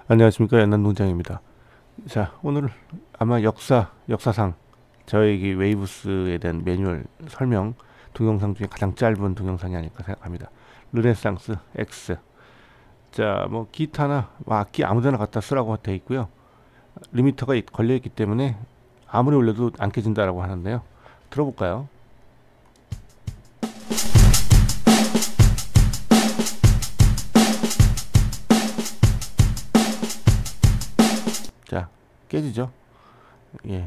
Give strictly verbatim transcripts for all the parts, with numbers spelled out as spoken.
안녕하십니까, 연남동장입니다. 자, 오늘 아마 역사 역사상 저에게 웨이브스에 대한 매뉴얼 설명 동영상 중에 가장 짧은 동영상이 아닐까 생각합니다. 르네상스 X. 자, 뭐 기타나 뭐 악기 아무데나 갖다 쓰라고 되어 있고요. 리미터가 걸려 있기 때문에 아무리 올려도 안 깨진다라고 하는데요. 들어볼까요? 자, 깨지죠? 예.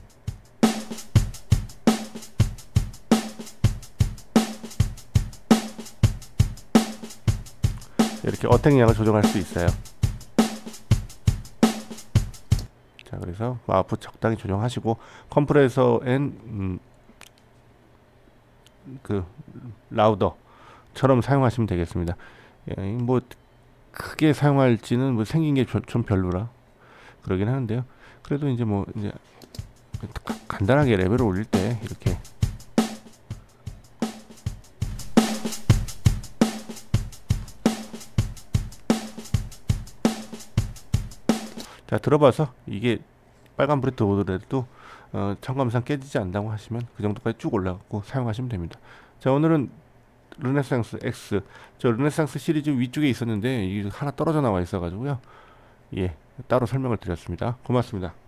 이렇게 어택량을 조정할 수 있어요. 자, 그래서 마우프 적당히 조정하시고 컴프레서 앤 음, 그 라우더처럼 사용하시면 되겠습니다. 예, 뭐 크게 사용할지는 뭐 생긴 게 좀 별로라 그러긴 하는데요. 그래도 이제 뭐 이제 간단하게 레벨을 올릴 때 이렇게 자 들어봐서 이게 빨간불에 들어오더라도 어, 청감상 깨지지 않는다고 하시면 그 정도까지 쭉 올라가고 사용하시면 됩니다. 자, 오늘은 르네상스 X, 저 르네상스 시리즈 위쪽에 있었는데 이게 하나 떨어져 나와 있어 가지고요. 예, 따로 설명을 드렸습니다. 고맙습니다.